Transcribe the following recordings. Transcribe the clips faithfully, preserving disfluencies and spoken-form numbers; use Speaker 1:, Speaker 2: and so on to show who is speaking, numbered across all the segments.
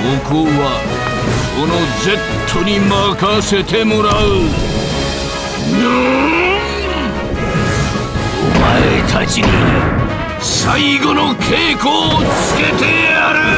Speaker 1: こはこの Z に任せてもらう。お前たちに最後の稽古をつけてやる。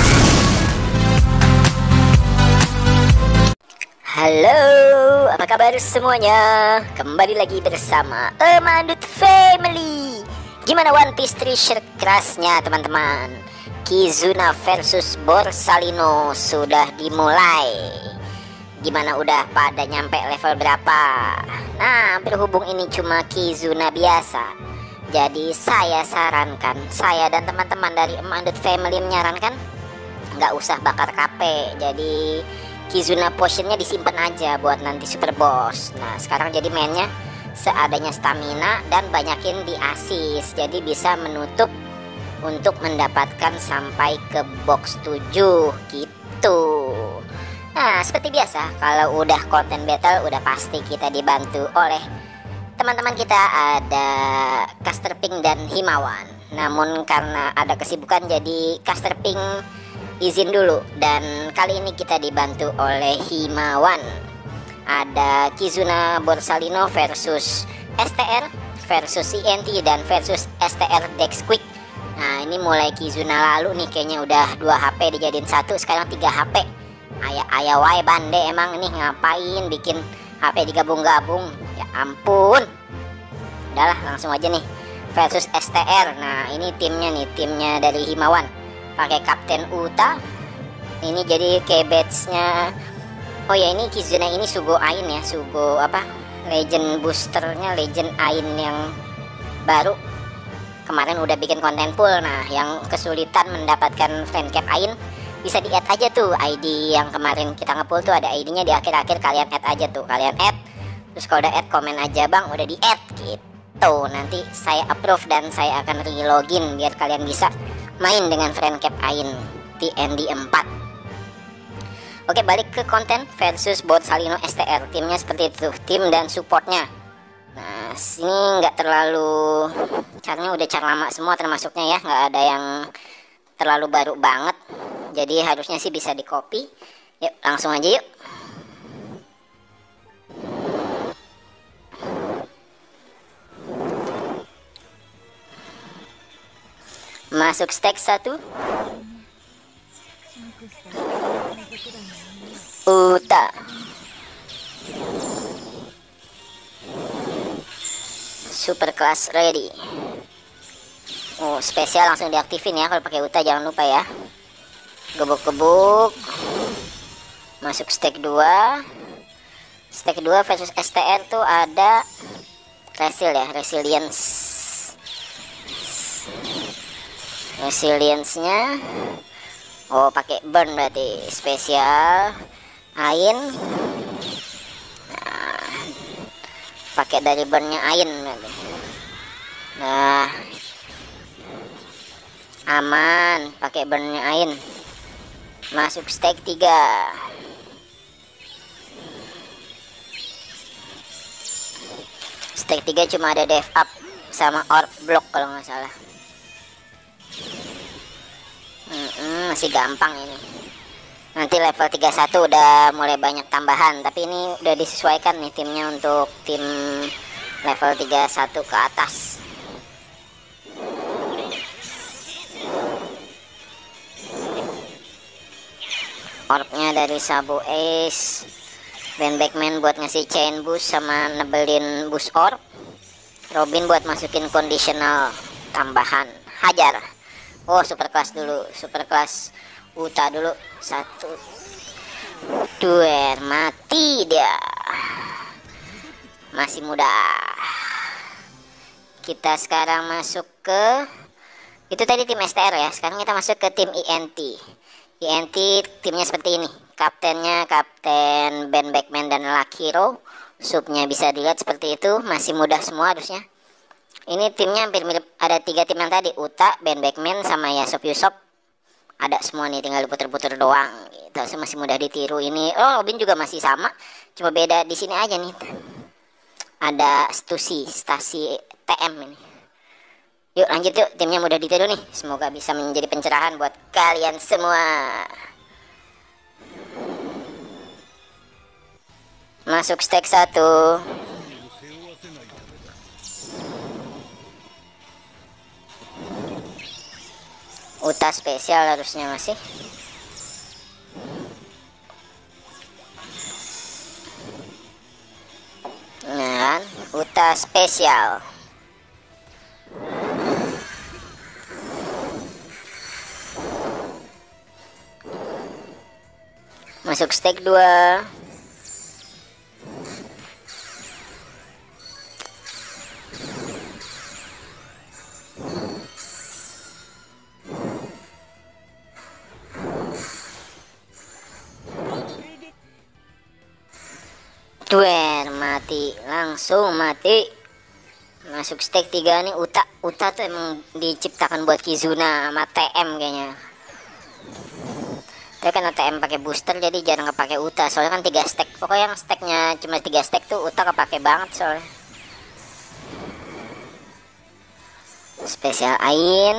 Speaker 2: Halo, apa kabar semuanya? Kembali lagi bersama Amandut Family. Gimana One Piece Treasure kerasnya teman-teman? Kizuna versus Borsalino sudah dimulai. Gimana, udah pada nyampe level berapa? Nah, berhubung ini cuma Kizuna biasa, jadi saya sarankan, saya dan teman-teman dari Amandut Family menyarankan nggak usah bakar K P. Jadi Kizuna potionnya disimpan aja buat nanti super boss. Nah, sekarang jadi mainnya seadanya stamina dan banyakin di assist, jadi bisa menutup untuk mendapatkan sampai ke box tujuh gitu. Nah, seperti biasa kalau udah konten battle udah pasti kita dibantu oleh teman-teman kita, ada Caster Pink dan Himawan. Namun karena ada kesibukan jadi Caster Pink izin dulu, dan kali ini kita dibantu oleh Himawan. Ada Kizuna Borsalino versus S T R versus C N T dan versus S T R Dex Quick. Nah, ini mulai Kizuna lalu nih kayaknya udah dua H P dijadiin satu, sekarang tiga H P. Ayah-ayah wae bande emang nih, ngapain bikin H P digabung-gabung, ya ampun. Udahlah, langsung aja nih versus S T R. Nah, ini timnya nih, timnya dari Himawan pakai Kapten Uta. Ini jadi kayak batch-nya. Oh ya, ini Kizuna ini Sugo Ain ya, Sugo apa? Legend boosternya Legend Ain yang baru. Kemarin udah bikin konten full. Nah, yang kesulitan mendapatkan friend cap Ain bisa di add aja tuh I D yang kemarin kita ngepull tuh, ada I D-nya di akhir-akhir, kalian add aja tuh, kalian add. Terus kalau udah add komen aja, "Bang, udah di add" gitu. Nanti saya approve dan saya akan re-login biar kalian bisa main dengan friend cap Ain T N D empat. Oke, balik ke konten versus Borsalino S T R. Timnya seperti itu, tim dan supportnya. Nah, sini nggak terlalu, caranya udah car lama semua termasuknya ya, nggak ada yang terlalu baru banget. Jadi harusnya sih bisa di copy. Yuk, langsung aja yuk. Masuk stack satu. Uta. Super class ready. Oh, spesial langsung diaktifin ya kalau pakai Uta, jangan lupa ya. Gebuk-gebuk. Masuk stack dua. Stack dua versus S T R tuh ada resil ya, resilience. Resilience-nya oh pakai burn berarti spesial Ain. Nah, pakai dari burn-nya Ain berarti. Nah, aman pakai burn-nya Ain. Masuk stack tiga. Stack tiga cuma ada dev up sama orb block kalau nggak salah. Hmm, masih gampang ini. Nanti level tiga puluh satu udah mulai banyak tambahan, tapi ini udah disesuaikan nih timnya untuk tim level tiga puluh satu ke atas. Orbnya dari Sabo Ace, Ben Backman buat ngasih chain boost sama nebelin boost orb, Robin buat masukin conditional tambahan. Hajar. Oh, super kelas dulu, super kelas Uta dulu. Satu, dua, mati dia. Masih muda. Kita sekarang masuk ke, itu tadi tim S T R ya. Sekarang kita masuk ke tim I N T. I N T timnya seperti ini. Kaptennya Kapten Ben Backman dan Lakiro. Subnya bisa dilihat seperti itu. Masih muda semua harusnya. Ini timnya hampir mirip, ada tiga tim yang tadi, Uta, Ben Backman, sama Yasop Yusop. Ada semua nih, tinggal diputer-puter doang gitu. Masih mudah ditiru ini. Oh, Robin juga masih sama, cuma beda di sini aja nih. Ada Stussy, stasi T M ini. Yuk lanjut yuk, timnya mudah ditiru nih. Semoga bisa menjadi pencerahan buat kalian semua. Masuk stack satu. Uta spesial harusnya masih. Nah kan, Uta spesial. Masuk stack dua. Duer, mati, langsung mati. Masuk stack tiga nih. Uta Uta tuh emang diciptakan buat Kizuna sama T M kayaknya. Tapi karena T M pakai booster jadi jarang kepake Uta. Soalnya kan tiga stack. Pokoknya yang stacknya cuma tiga stack tuh Uta kepake banget soalnya. Spesial Ain.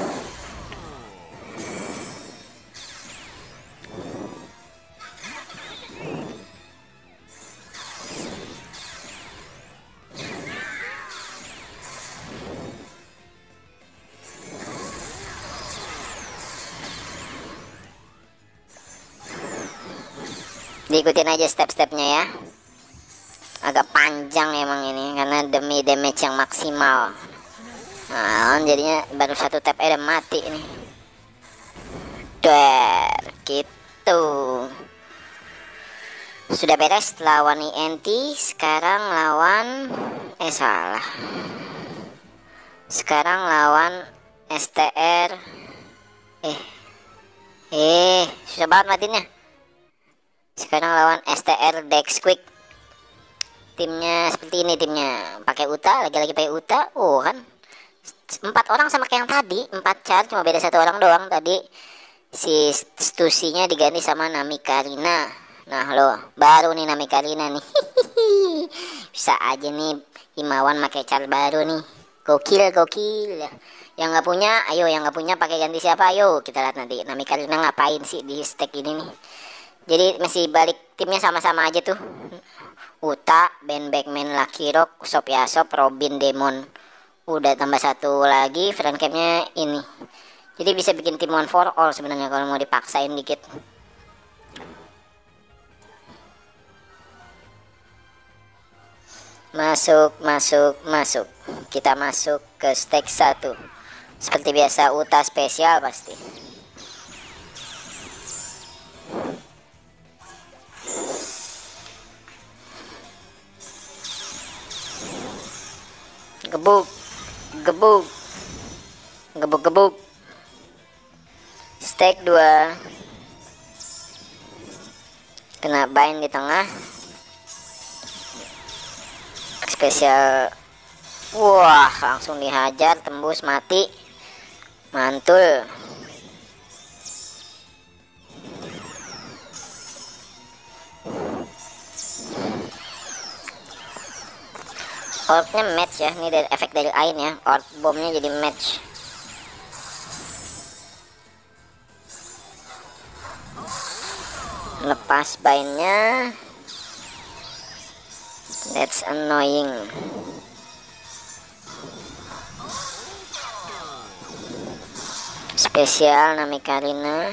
Speaker 2: Diikutin aja step-stepnya ya. Agak panjang emang ini karena demi damage yang maksimal. Nah, jadinya baru satu tap udah mati nih. Der, gitu. Sudah beres lawan I N T. Sekarang lawan eh salah. Sekarang lawan S T R. Eh. Eh, susah banget matinya. Sekarang lawan S T R Dex Quick. Timnya seperti ini timnya. Pakai Uta, lagi-lagi pakai Uta. Oh kan. Empat orang sama kayak yang tadi. Empat char, cuma beda satu orang doang. Tadi si Stusinya diganti sama Nami Karina. Nah lo, baru nih Nami Karina nih. Bisa aja nih Himawan pakai char baru nih. Gokil, gokil. Yang nggak punya, ayo yang nggak punya pakai ganti siapa? Ayo kita lihat nanti. Nami Karina ngapain sih di stack ini nih? Jadi masih balik timnya sama-sama aja tuh. Uta, Ben Backman, Lucky Rock, Sop Yasop, Robin, Demon. Udah tambah satu lagi friend campnya ini. Jadi bisa bikin tim one for all sebenarnya kalau mau dipaksain dikit. Masuk, masuk, masuk. Kita masuk ke stack satu. Seperti biasa Uta spesial pasti. Gebuk, gebuk, gebuk, gebuk. Stack dua. Kena bind di tengah. Spesial. Wah, langsung dihajar, tembus mati. Mantul. Orbnya match ya, ini dari efek dari Ain ya. Orb bomnya jadi match. Lepas bindnya. That's annoying. Spesial Nami Karina.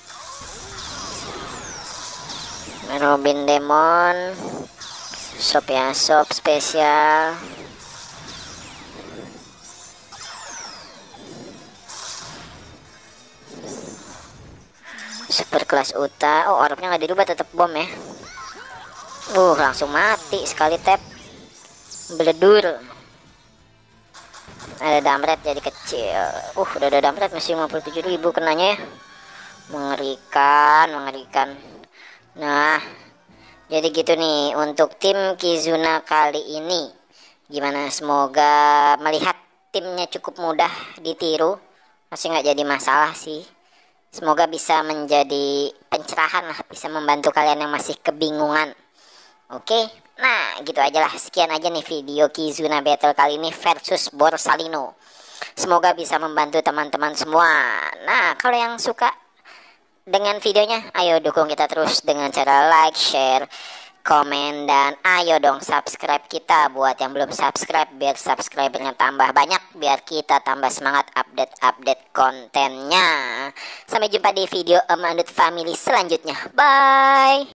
Speaker 2: Robin Demon. Sop Yasop spesial. Super kelas Uta. Oh, orbnya nggak dirubah, tetap bom ya. Uh, langsung mati sekali tap. Beledur. Ada damret jadi kecil. Uh, udah ada damret masih lima puluh tujuh ribu kenanya ya. Mengerikan, mengerikan. Nah, jadi gitu nih untuk tim Kizuna kali ini. Gimana? Semoga melihat timnya cukup mudah ditiru. Masih nggak jadi masalah sih. Semoga bisa menjadi pencerahan lah. Bisa membantu kalian yang masih kebingungan. Oke, nah gitu aja lah. Sekian aja nih video Kizuna Battle kali ini versus Borsalino. Semoga bisa membantu teman-teman semua. Nah, kalau yang suka dengan videonya, ayo dukung kita terus dengan cara like, share, komen, dan ayo dong subscribe kita buat yang belum subscribe, biar subscribernya tambah banyak, biar kita tambah semangat update-update kontennya. Sampai jumpa di video Emandut Family selanjutnya. Bye.